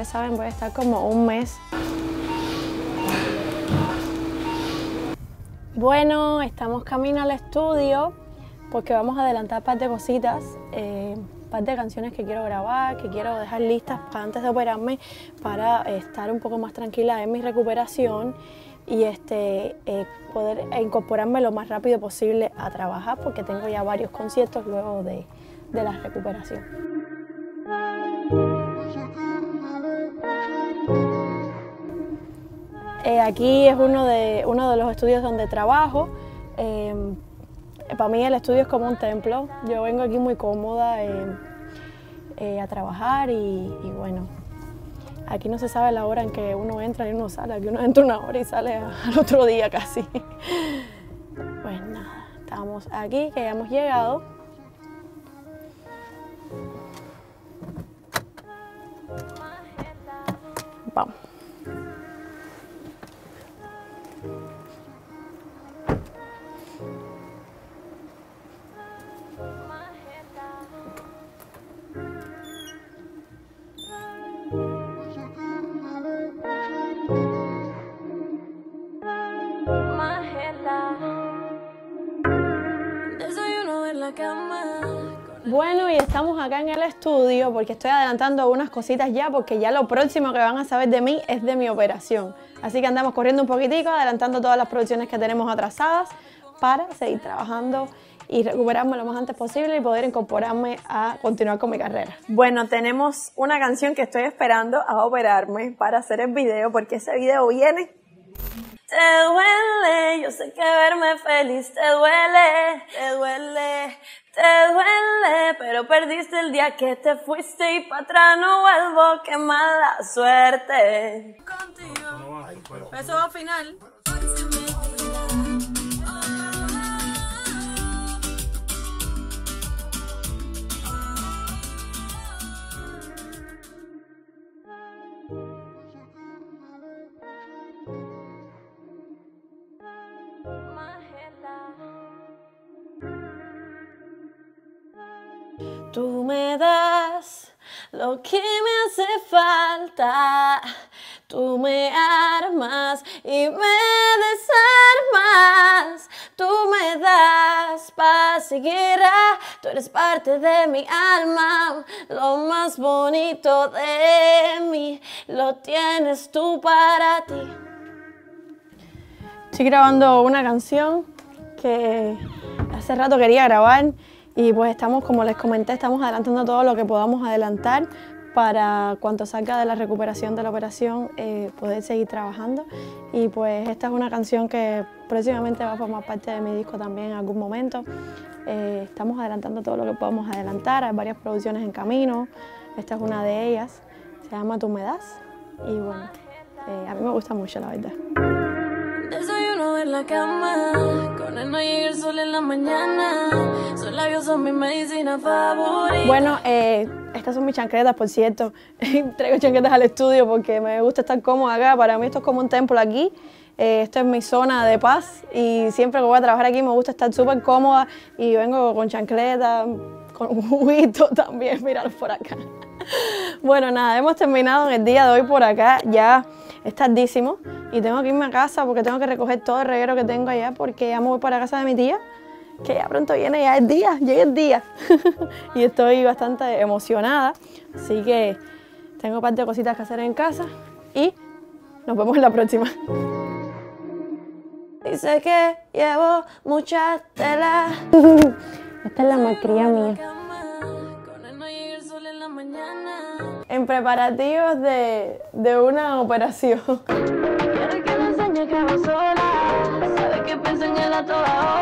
ustedes saben, voy a estar como un mes. Bueno, estamos camino al estudio porque vamos a adelantar un par de cositas, un par de canciones que quiero grabar, que quiero dejar listas para antes de operarme, para estar un poco más tranquila en mi recuperación y poder incorporarme lo más rápido posible a trabajar, porque tengo ya varios conciertos luego de la recuperación. Aquí es uno de los estudios donde trabajo. Para mí el estudio es como un templo. Yo vengo aquí muy cómoda a trabajar y bueno, aquí no se sabe la hora en que uno entra y uno sale. Aquí uno entra una hora y sale al otro día casi. Pues nada, estamos aquí, que ya hemos llegado. Vamos. Bueno, y estamos acá en el estudio porque estoy adelantando unas cositas ya, porque ya lo próximo que van a saber de mí es de mi operación. Así que andamos corriendo un poquitico, adelantando todas las producciones que tenemos atrasadas para seguir trabajando y recuperarme lo más antes posible y poder incorporarme a continuar con mi carrera. Bueno, tenemos una canción que estoy esperando a operarme para hacer el video, porque ese video viene. Te duele, yo sé que verme feliz te duele, te duele, te duele, pero perdiste el día que te fuiste y para atrás no vuelvo, qué mala suerte. Contigo, eso va al final. Tú me das lo que me hace falta, tú me armas y me desarmas, tú me das paz y guerra, tú eres parte de mi alma, lo más bonito de mí lo tienes tú para ti. Estoy grabando una canción que hace rato quería grabar. Y pues estamos, como les comenté, estamos adelantando todo lo que podamos adelantar para cuando salga de la recuperación de la operación poder seguir trabajando. Y pues esta es una canción que próximamente va a formar parte de mi disco también en algún momento. Estamos adelantando todo lo que podamos adelantar, hay varias producciones en camino, esta es una de ellas, se llama Tú me das y bueno, a mí me gusta mucho, la verdad. Desayuno en la cama, con él no llega el sol en la mañana, sus labios son mi medicina favorita. Bueno, estas son mis chancletas, por cierto. Traigo chancletas al estudio porque me gusta estar cómoda acá. Para mí esto es como un templo aquí. Esto es mi zona de paz y siempre que voy a trabajar aquí me gusta estar súper cómoda y vengo con chancletas, con un juguito también, míralos por acá. Bueno, nada, hemos terminado en el día de hoy por acá, ya es tardísimo y tengo que irme a casa porque tengo que recoger todo el reguero que tengo allá porque ya me voy para casa de mi tía, que ya pronto viene, ya es día, llega el día. Y estoy bastante emocionada, así que tengo un par de cositas que hacer en casa y nos vemos en la próxima. Dice que llevo muchas telas. Esta es la malcría mía. En preparativos de una operación. Quiere que le enseñe que va sola, sabe que piensa en él a toda hora.